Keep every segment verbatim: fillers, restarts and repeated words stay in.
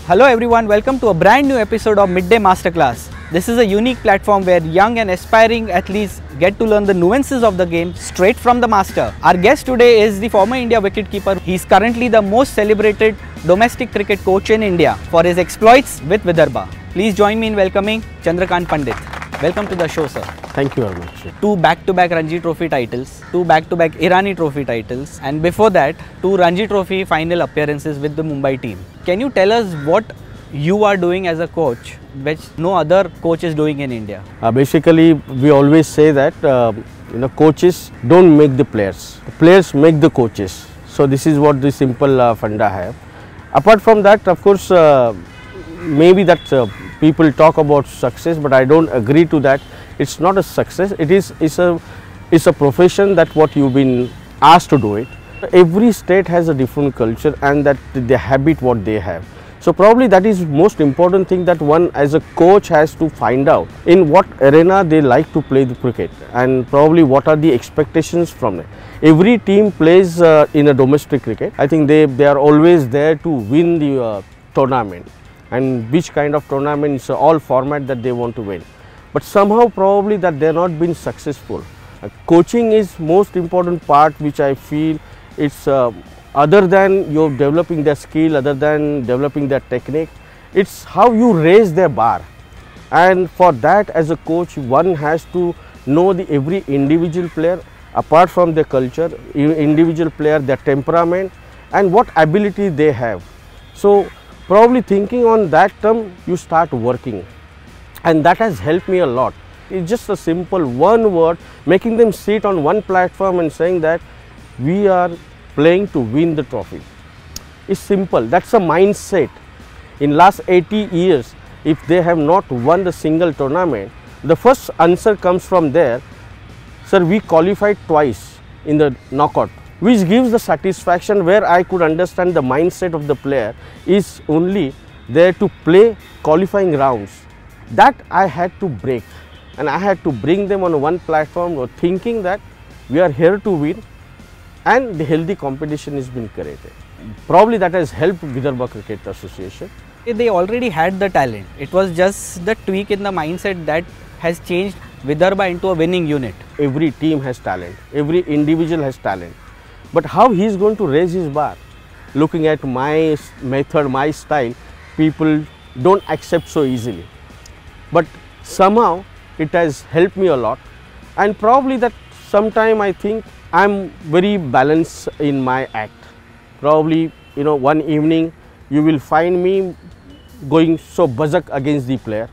Hello everyone, welcome to a brand new episode of Midday Masterclass. This is a unique platform where young and aspiring athletes get to learn the nuances of the game straight from the master. Our guest today is the former India wicketkeeper. He is currently the most celebrated domestic cricket coach in India for his exploits with Vidharbha. Please join me in welcoming Chandrakant Pandit. Welcome to the show, sir. Thank you very much. Two back-to-back Ranji Trophy titles, two back-to-back Irani Trophy titles, and before that, two Ranji Trophy final appearances with the Mumbai team. Can you tell us what you are doing as a coach, which no other coach is doing in India? Uh, basically, we always say that uh, you know coaches don't make the players. The players make the coaches. So this is what the simple uh, funda have. Apart from that, of course, uh, maybe that uh, people talk about success, but I don't agree to that. It's not a success. It is it's a it's a profession that what you've been asked to do it. Every state has a different culture and that the habit what they have. So probably that is most important thing that one as a coach has to find out in what arena they like to play the cricket and probably what are the expectations from it. Every team plays uh, in a domestic cricket. I think they, they are always there to win the uh, tournament, and which kind of tournament is all format that they want to win. But somehow probably that they are not been successful. Uh, coaching is most important part which I feel it's uh, other than you developing their skill, other than developing their technique, it's how you raise their bar. And for that as a coach, one has to know the every individual player apart from their culture, individual player, their temperament and what ability they have. So probably thinking on that term, you start working, and that has helped me a lot. It's just a simple one word, making them sit on one platform and saying that we are playing to win the trophy. It's simple. That's a mindset. In last eighty years, if they have not won the single tournament, the first answer comes from there. Sir, we qualified twice in the knockout, which gives the satisfaction where I could understand the mindset of the player is only there to play qualifying rounds. That I had to break, and I had to bring them on one platform thinking that we are here to win and the healthy competition has been created. Probably that has helped Vidharbha Cricket Association. They already had the talent. It was just the tweak in the mindset that has changed Vidharbha into a winning unit. Every team has talent. Every individual has talent. But how he is going to raise his bar? Looking at my method, my style, people don't accept so easily. But somehow it has helped me a lot, and probably that sometime I think I'm very balanced in my act. Probably, you know, one evening you will find me going so buzzak against the player.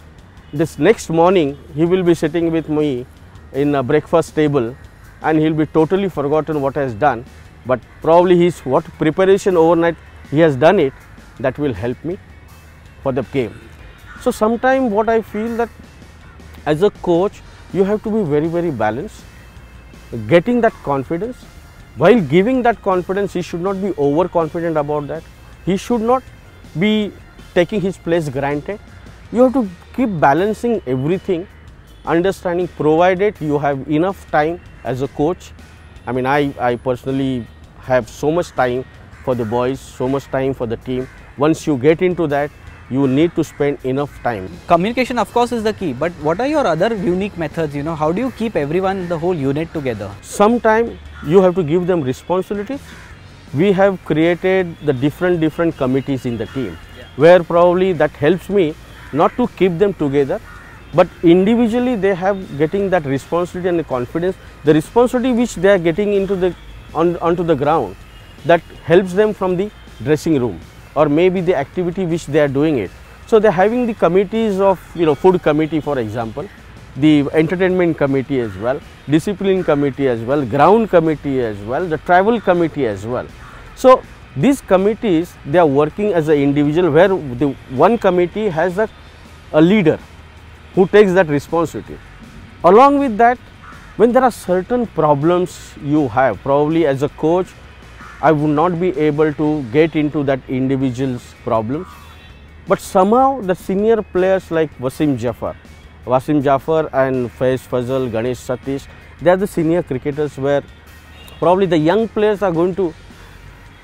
This next morning he will be sitting with me in a breakfast table and he'll be totally forgotten what he has done. But probably his what preparation overnight he has done it, that will help me for the game. So sometimes what I feel that as a coach you have to be very very balanced. Getting that confidence, while giving that confidence he should not be overconfident about that. He should not be taking his place granted. You have to keep balancing everything, understanding provided you have enough time as a coach. I mean I, I personally have so much time for the boys, so much time for the team. Once you get into that, you need to spend enough time. Communication of course is the key, but what are your other unique methods? You know, how do you keep everyone, the whole unit together? Sometimes you have to give them responsibilities. We have created the different different committees in the team, yeah, where probably that helps me not to keep them together, but individually they have getting that responsibility and the confidence. The responsibility which they are getting into the on, onto the ground, that helps them from the dressing room, or maybe the activity which they are doing it. So they are having the committees of, you know, food committee for example, the entertainment committee as well, discipline committee as well, ground committee as well, the travel committee as well. So these committees, they are working as an individual, where the one committee has a, a leader who takes that responsibility. Along with that, when there are certain problems you have, probably as a coach, I would not be able to get into that individual's problems. But somehow the senior players like Wasim Jafar, Wasim Jafar and Faiz Fazal, Ganesh Satish, they are the senior cricketers where probably the young players are going to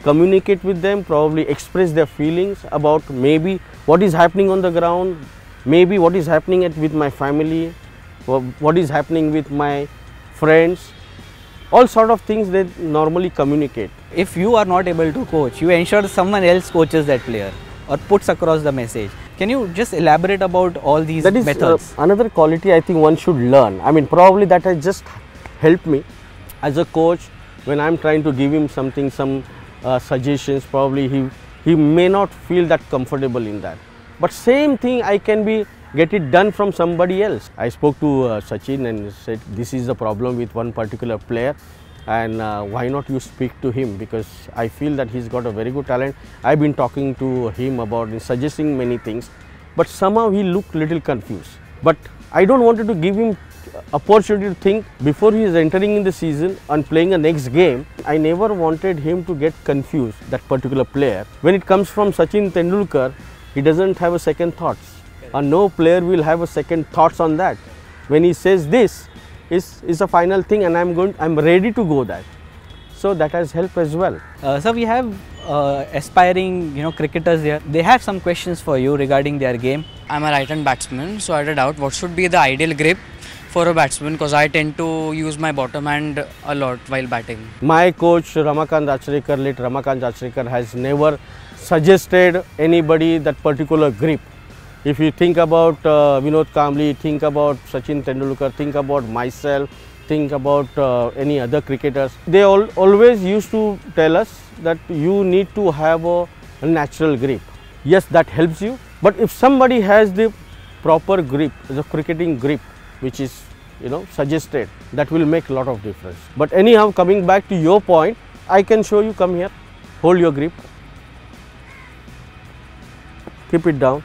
communicate with them, probably express their feelings about maybe what is happening on the ground, maybe what is happening at, with my family, what is happening with my friends, all sort of things they normally communicate. If you are not able to coach, you ensure someone else coaches that player or puts across the message. Can you just elaborate about all these that is, methods? Uh, another quality I think one should learn. I mean, probably that has just helped me as a coach when I am trying to give him something, some uh, suggestions. Probably he he may not feel that comfortable in that. But same thing I can be get it done from somebody else. I spoke to uh, Sachin and said this is the problem with one particular player, and uh, why not you speak to him, because I feel that he's got a very good talent. I've been talking to him about suggesting many things, but somehow he looked little confused. But I don't wanted to give him opportunity to think before he is entering in the season and playing the next game. I never wanted him to get confused, that particular player. When it comes from Sachin Tendulkar, he doesn't have a second thoughts, and no player will have a second thoughts on that. When he says this is is a final thing, and I'm going, I'm ready to go that. So that has helped as well. Uh, so we have uh, aspiring, you know, cricketers here. They have some questions for you regarding their game. I'm a right-hand batsman, so I had a doubt what should be the ideal grip for a batsman, because I tend to use my bottom hand a lot while batting. My coach Ramakant Achrekar, late Ramakant Achrekar, has never suggested anybody that particular grip. If you think about uh, Vinod Kambli, think about Sachin Tendulkar, think about myself, think about uh, any other cricketers, they all, always used to tell us that you need to have a, a natural grip. Yes, that helps you, but if somebody has the proper grip, the cricketing grip, which is, you know, suggested, that will make a lot of difference. But anyhow, coming back to your point, I can show you. Come here, hold your grip, keep it down.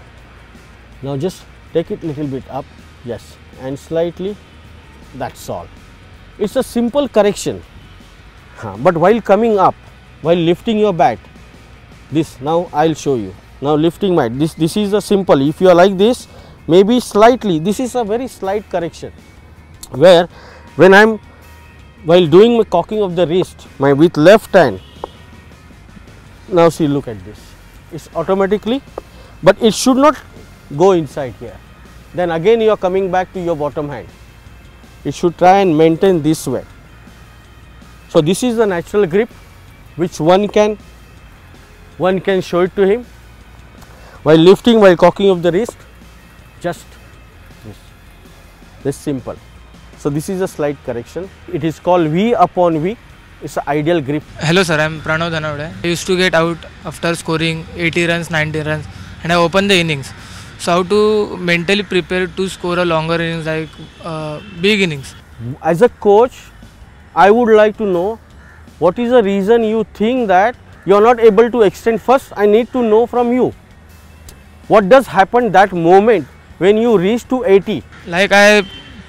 Now just take it little bit up, yes, and slightly, that's all. It's a simple correction, huh. But while coming up, while lifting your bat, this, now I'll show you. Now lifting my, this, this is a simple, if you are like this, maybe slightly, this is a very slight correction, where when I'm, while doing my cocking of the wrist, my with left hand, now see, look at this, it's automatically, but it should not go inside here. Then again you are coming back to your bottom hand. It should try and maintain this way. So this is the natural grip which one can, one can show it to him while lifting, while cocking of the wrist. Just this, this simple. So this is a slight correction. It is called V upon V. It's an ideal grip. Hello sir, I am Pranav Dhanavade. I used to get out after scoring eighty runs, ninety runs, and I opened the innings. So how to mentally prepare to score a longer innings, like uh, big innings? As a coach, I would like to know what is the reason you think that you are not able to extend. First, I need to know from you, what does happen that moment when you reach to eighty? Like I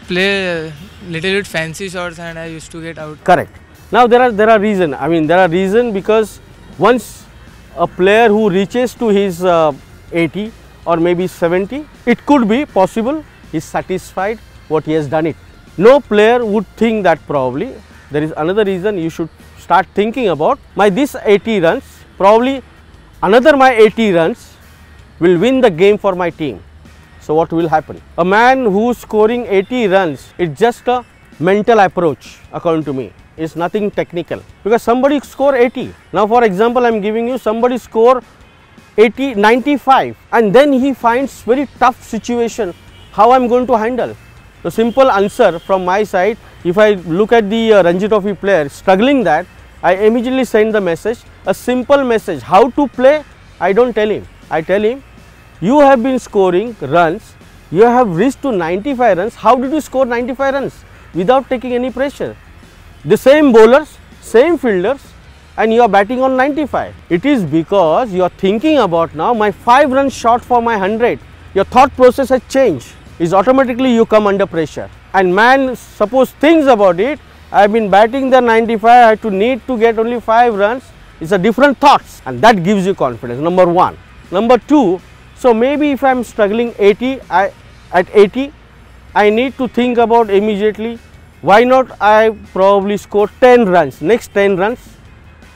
play little bit fancy shots and I used to get out. Correct. Now there are there are reason. I mean there are reason because once a player who reaches to his uh, eighty or maybe seventy, it could be possible he is satisfied what he has done it. No player would think that. Probably there is another reason you should start thinking about. My this eighty runs, probably another my eighty runs will win the game for my team. So what will happen? A man who is scoring eighty runs, it's just a mental approach according to me. It's nothing technical, because somebody score eighty. Now for example, I am giving you, somebody score eighty, ninety-five, and then he finds very tough situation, how I am going to handle? The simple answer from my side, if I look at the uh, Ranji Trophy player struggling that, I immediately send the message, a simple message, how to play. I don't tell him, I tell him, you have been scoring runs, you have reached to ninety-five runs, how did you score ninety-five runs without taking any pressure? The same bowlers, same fielders, and you are batting on ninety-five. It is because you are thinking about now my five runs short for my one hundred. Your thought process has changed. Is automatically you come under pressure. And man suppose thinks about it, I have been batting the ninety-five, I have to need to get only five runs. It's a different thoughts, and that gives you confidence, number one. Number two, so maybe if I am struggling eighty, I, at eighty, I need to think about immediately, why not I probably score ten runs, next ten runs,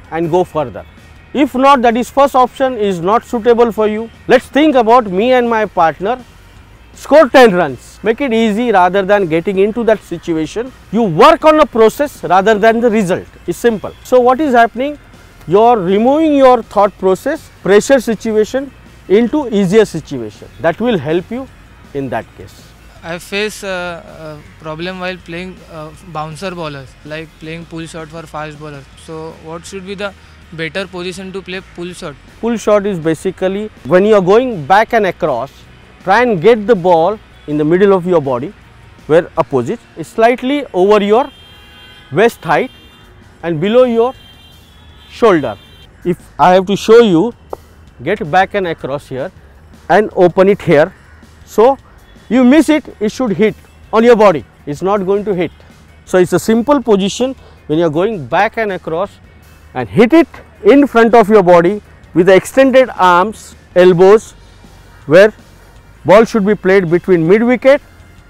and go further. If not, that is first option is not suitable for you. Let's think about me and my partner. Score ten runs. Make it easy rather than getting into that situation. You work on a process rather than the result. It's simple. So what is happening? You are removing your thought process, pressure situation into easier situation. That will help you in that case. I face uh, a problem while playing uh, bouncer bowlers, like playing pull shot for fast bowlers. So what should be the better position to play pull shot? Pull shot is basically when you are going back and across, try and get the ball in the middle of your body where opposite is slightly over your waist height and below your shoulder. If I have to show you, get back and across here and open it here. So you miss it, it should hit on your body. It's not going to hit. So it's a simple position when you are going back and across and hit it in front of your body with the extended arms, elbows, where ball should be played between mid wicket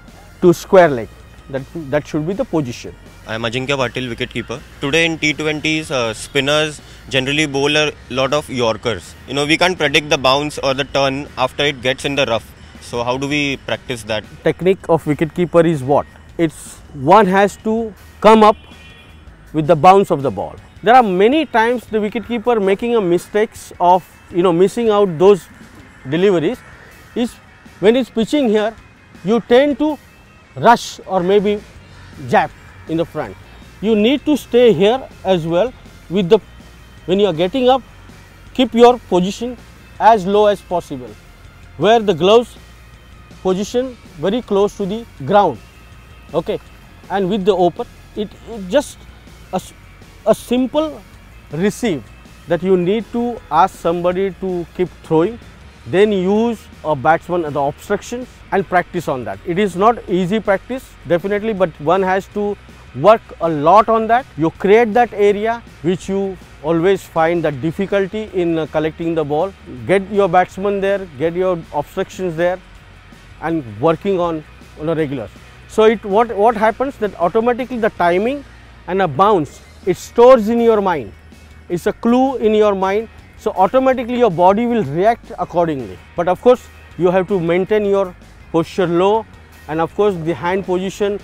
to square leg. That, that should be the position. I am Ajinkya Patil, wicketkeeper. Today in T twenties, uh, spinners generally bowl a lot of Yorkers. You know, we can't predict the bounce or the turn after it gets in the rough. So how do we practice that? Technique of wicketkeeper is what? It's one has to come up with the bounce of the ball. There are many times the wicketkeeper making a mistakes of, you know, missing out those deliveries is when it's pitching here, you tend to rush or maybe jab in the front. You need to stay here as well with the, when you are getting up, keep your position as low as possible, where the gloves position very close to the ground, okay, and with the open, it, it just a, a simple receive that you need to ask somebody to keep throwing, then use a batsman as the obstructions and practice on that. It is not easy practice definitely, but one has to work a lot on that. You create that area which you always find that difficulty in uh, collecting the ball. Get your batsman there, get your obstructions there and working on, on a regular. So it what, what happens that automatically the timing and a bounce, it stores in your mind. It's a clue in your mind. So automatically your body will react accordingly. But of course you have to maintain your posture low, and of course the hand position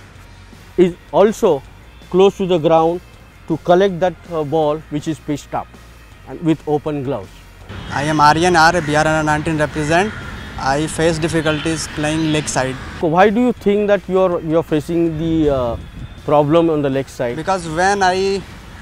is also close to the ground to collect that uh, ball which is pitched up and with open gloves. I am Aryan R, B R under nineteen represent. I face difficulties playing leg side. So why do you think that you are you are facing the uh, problem on the leg side? Because when I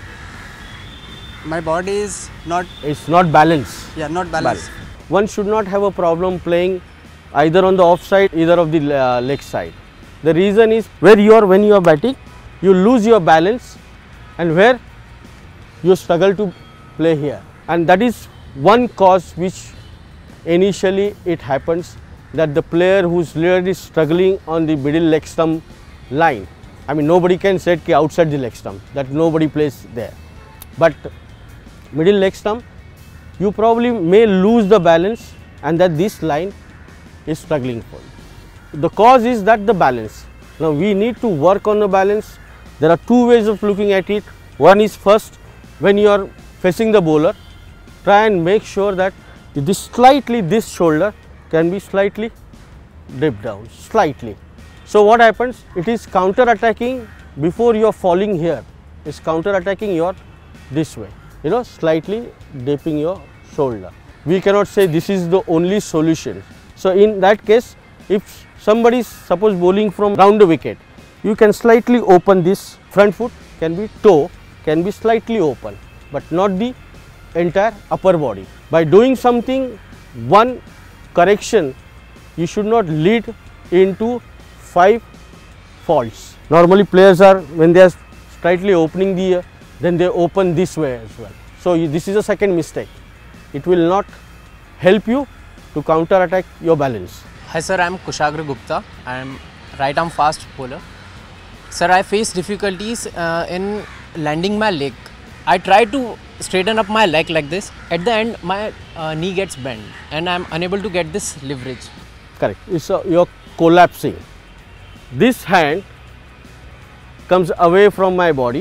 my body is not it's not balanced. Yeah, not balanced. Balance. One should not have a problem playing either on the off side, either of the uh, leg side. The reason is where you are when you are batting, you lose your balance, and where you struggle to play here, and that is one cause which initially it happens, that the player who's really struggling on the middle leg stump line, I mean nobody can say ki outside the leg stump, that nobody plays there, but middle leg stump you probably may lose the balance and that this line is struggling for you. The cause is that the balance. Now we need to work on the balance. There are two ways of looking at it. One is first, when you are facing the bowler, try and make sure that this slightly, this shoulder can be slightly dipped down, slightly. So what happens? It is counter attacking before you are falling here. It's counter attacking your this way, you know, slightly dipping your shoulder. We cannot say this is the only solution. So in that case, if somebody is suppose bowling from round the wicket, you can slightly open this front foot, can be toe, can be slightly open, but not the entire upper body. By doing something, one correction, you should not lead into five faults. Normally players are, when they are slightly opening the, uh, then they open this way as well. So you, this is a second mistake. It will not help you to counter attack your balance. Hi sir, I am Kushagra Gupta. I am right arm fast bowler. Sir, I face difficulties uh, in landing my leg. I try to straighten up my leg like this. At the end, my uh, knee gets bent and I am unable to get this leverage. Correct. It's a, you're collapsing. This hand comes away from my body.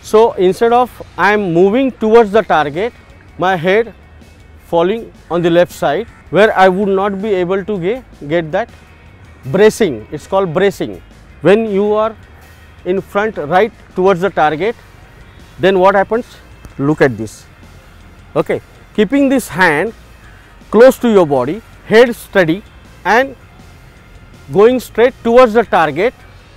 So instead of I am moving towards the target, my head falling on the left side, where I would not be able to get, get that bracing. It's called bracing. When you are in front right towards the target, then what happens? Look at this. Okay, keeping this hand close to your body, head steady and going straight towards the target,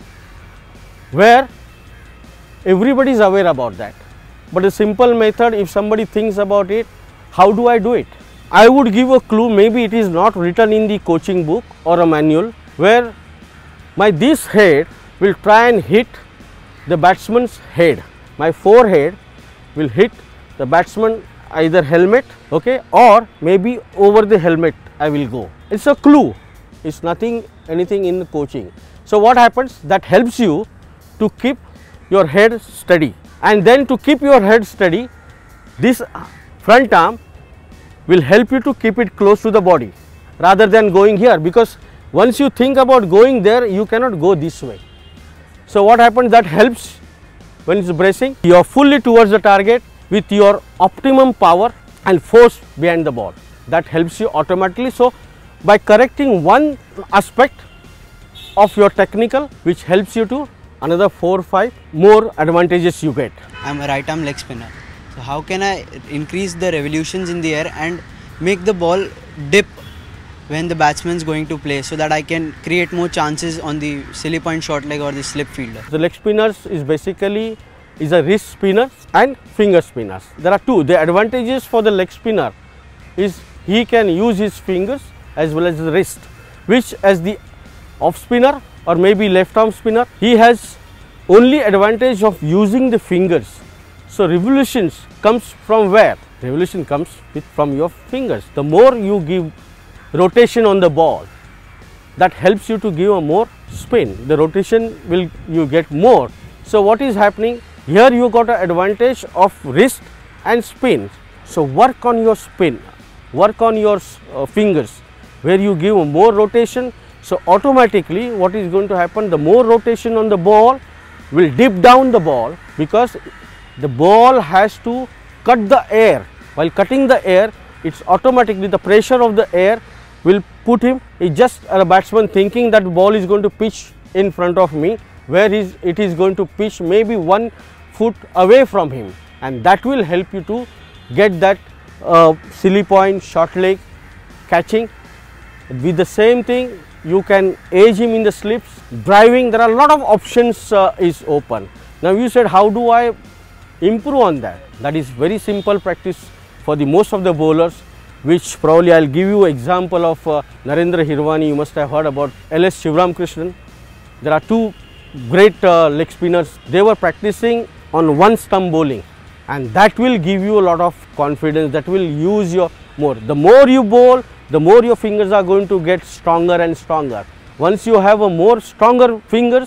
where everybody is aware about that. But a simple method, if somebody thinks about it, how do I do it? I would give a clue, maybe it is not written in the coaching book or a manual, where my this head will try and hit the batsman's head. My forehead will hit the batsman either helmet, okay, or maybe over the helmet I will go. It's a clue. It's nothing, anything in the coaching. So what happens? That helps you to keep your head steady. And then to keep your head steady, this front arm will help you to keep it close to the body rather than going here, because once you think about going there, you cannot go this way. So what happens? That helps when it's bracing. You are fully towards the target with your optimum power and force behind the ball. That helps you automatically. So by correcting one aspect of your technical, which helps you to another four or five more advantages you get. I'm a right arm leg spinner. So how can I increase the revolutions in the air and make the ball dip when the batsman is going to play, so that I can create more chances on the silly point short leg or the slip fielder? The leg spinners is basically is a wrist spinner and finger spinners. There are two. The advantages for the leg spinner is he can use his fingers as well as the wrist, which as the off spinner or maybe left arm spinner, he has only advantage of using the fingers. So revolutions comes from where? Revolution comes with from your fingers. The more you give rotation on the ball, that helps you to give a more spin. The rotation will you get more. So what is happening? Here you got an advantage of wrist and spin. So work on your spin, work on your uh, fingers, where you give more rotation. So automatically what is going to happen? The more rotation on the ball will dip down the ball, because the ball has to cut the air. While cutting the air, it's automatically the pressure of the air will put him, it's just a batsman thinking that ball is going to pitch in front of me, where is it is going to pitch maybe one foot away from him, and that will help you to get that uh, silly point, short leg catching. With the same thing, you can edge him in the slips, driving. There are a lot of options uh, is open. Now you said, how do I improve on that? That is very simple practice for the most of the bowlers, which probably I will give you example of uh, Narendra Hirwani. You must have heard about L S Shivram Krishnan. There are two great uh, leg spinners. They were practicing on one stump bowling, and that will give you a lot of confidence. That will use your more. The more you bowl, the more your fingers are going to get stronger and stronger. Once you have a more stronger fingers,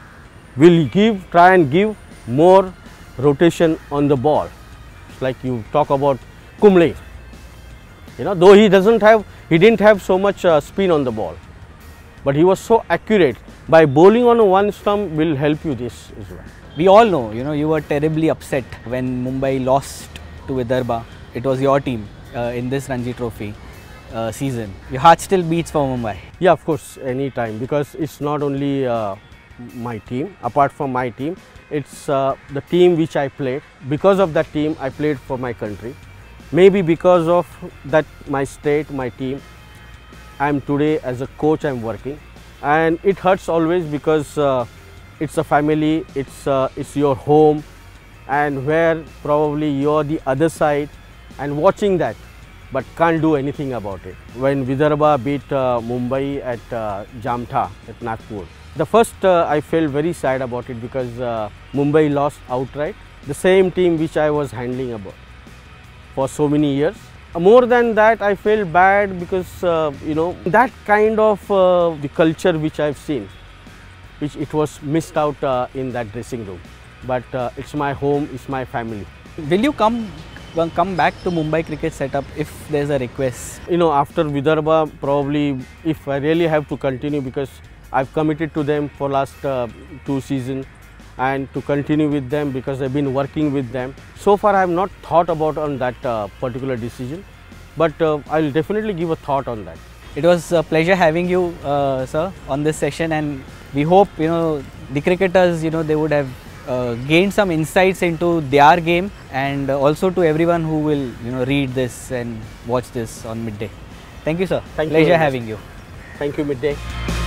will give try and give more rotation on the ball. It's like you talk about Kumble. You know, though he doesn't have, he didn't have so much uh, spin on the ball, but he was so accurate. By bowling on a one stump will help you this as well. We all know, you know, you were terribly upset when Mumbai lost to Vidharbha. It was your team uh, in this Ranji Trophy uh, season. Your heart still beats for Mumbai. Yeah, of course, any time, because it's not only uh, my team. Apart from my team, it's uh, the team which I played. Because of that team, I played for my country. Maybe because of that, my state, my team, I am today as a coach, I am working. And it hurts always, because uh, it's a family, it's, uh, it's your home, and where probably you're the other side and watching that, but can't do anything about it. When Vidharbha beat uh, Mumbai at uh, Jamtha, at Nagpur, the first uh, I felt very sad about it, because uh, Mumbai lost outright. The same team which I was handling about for so many years. More than that, I felt bad, because uh, you know, that kind of uh, the culture which I've seen, which it was missed out uh, in that dressing room. But uh, it's my home, it's my family. Will you come come back to Mumbai cricket setup if there's a request? You know, after Vidharbha, probably if I really have to continue, because I've committed to them for last uh, two seasons, and to continue with them because I've been working with them. So far I have not thought about on that uh, particular decision, but uh, I'll definitely give a thought on that. It was a pleasure having you, uh, sir, on this session, and we hope, you know, the cricketers, you know, they would have uh, gained some insights into their game, and also to everyone who will, you know, read this and watch this on Midday. Thank you, sir. Thank you Pleasure very much. having you. Thank you, Midday.